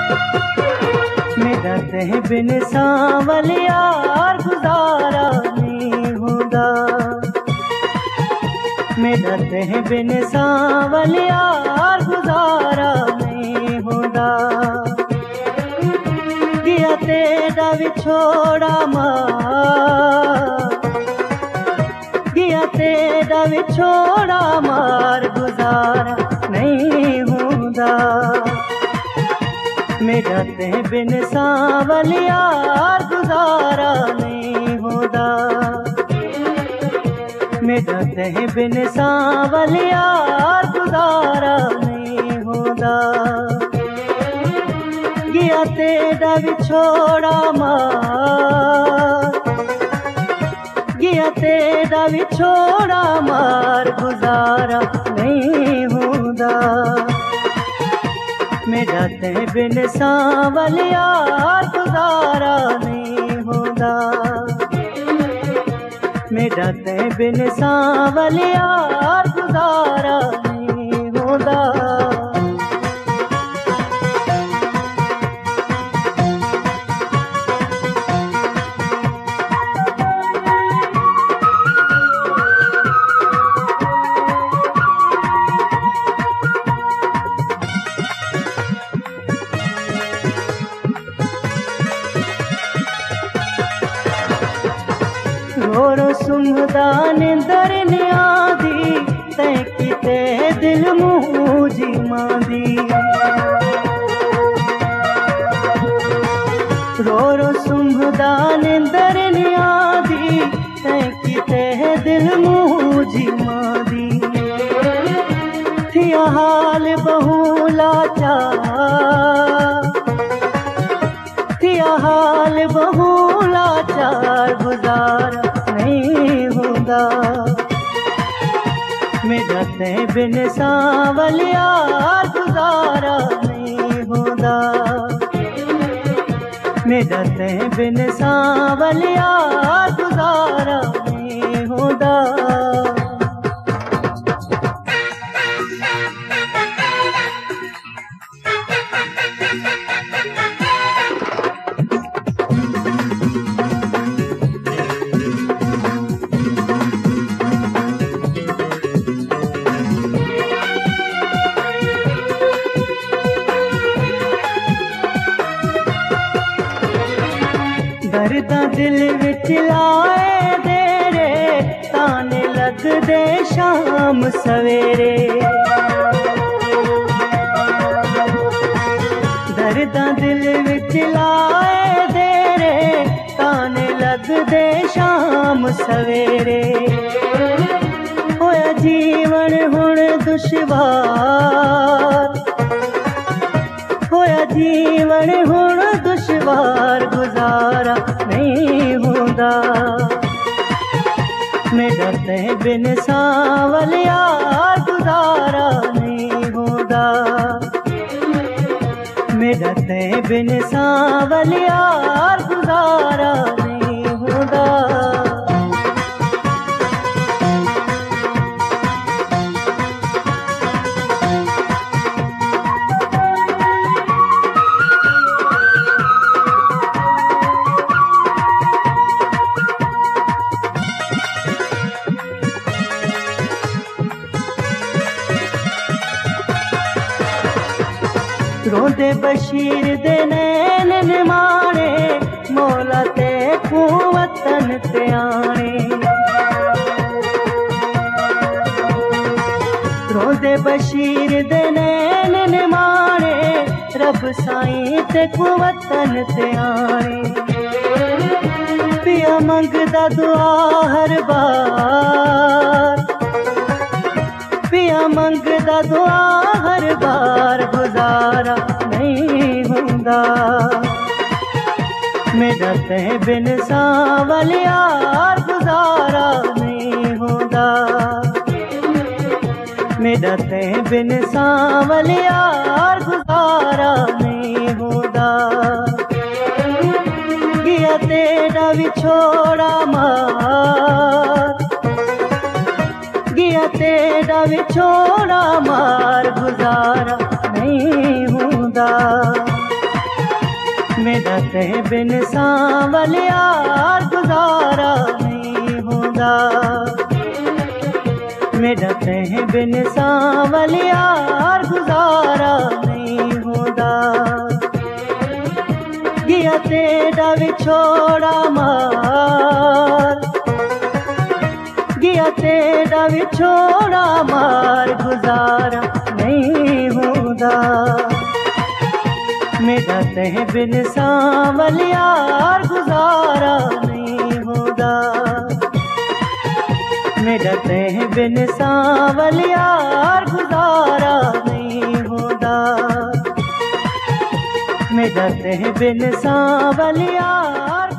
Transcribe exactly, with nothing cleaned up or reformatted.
मेरा तेह बिन सांवल यार गुजारा नहीं होंदा। मेरा तेह बिन सांवल यार गुजारा नहीं होंदा। गया तेरा विछोड़ा मार, गया तेरा विछोड़ा मार गुजारा नहीं होंदा। मेरा तेह बिन सांवल यार गुजारा नहीं होंदा। मेरा तेह बिन सांवल यार गुजारा नहीं होंदा। गया तेरा विछोड़ा मार, गया तेरा विछोड़ा मार गुजारा नहीं होंदा। मेरा तेह बिन सांवल यार गुजारा नहीं होंदा। मेरा तेह बिन सांवल यार गुजारा नहीं होंदा। रोरो सुमदा निंदर नियादी तै किते दिल मूजी मांदी। रोरो सुमदा निंदर नियादी तै किते दिल मूजी मांदी। थिया हाल बहुला चार, थिया हाल बहुला चार गुजारा नहीं होंदा। मेरा तेह बिन सांवल यार गुजारा नहीं होंदा। मेरा तेह बिन सांवल यार गुजारा नहीं होंदा। दर्दां दिल विच लाए देरे ताने लगदे शाम सवेरे। दर्दां दिल विच लाए देरे ताने लगदे शाम सवेरे। होया जीवन हुण दुश्वार, होया जीवन हुण दुश्वार गुजारा नहीं होंदा। मेरा तेह बिन सांवल यार गुजारा नहीं होंदा। मेरा तेह बिन सांवल यार गुजारा नहीं होंदा। रोंदे बशीर दे नैन निमाणे मौला ते खूं वतन ते आने। रोंदे बशीर दे नैन निमाणे रब साईं ते खूं वतन ते आने। पिया मंगदा दुआ हर बार, पिया मंगदा दुआ हर बार गुजारा नहीं होंदा। मेरा तेह बिन सांवल यार गुजारा नहीं होंदा। मेरा तेह बिन सांवल यार गुजारा नहीं होंदा। गया तेरा विछोड़ा मार, गया तेरा विछोड़ा मार गुजारा नहीं होंदा। मेरा तेरे बिन सांवलियार गुजारा नहीं होंदा। मेरा तेरे बिन सांवलियार गुजारा नहीं होंदा। गिया तेरा विछोड़ा मार, गिया तेरा विछोड़ा मार गुजारा नहीं होंदा। मेरा तेरे बिन सांवलियार गुजारा नहीं होंदा। मेरा तेरे बिन सांवलियार गुजारा नहीं होंदा। मेरा तेरे बिन सांवलियार